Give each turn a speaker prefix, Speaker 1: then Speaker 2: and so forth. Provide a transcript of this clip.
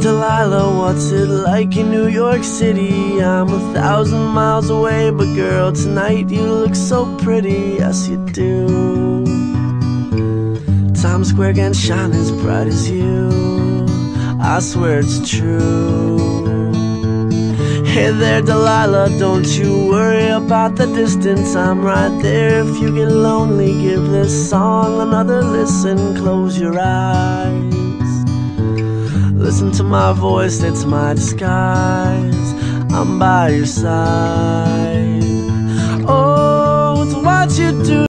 Speaker 1: Delilah, what's it like in New York City? I'm 1,000 miles away, but girl, tonight you look so pretty, yes you do. Times Square can shine as bright as you, I swear it's true. Hey there Delilah, don't you worry about the distance, I'm right there. If you get lonely, give this song another listen. Close your eyes, listen to my voice, it's my disguise. I'm by your side. Oh, it's what you do.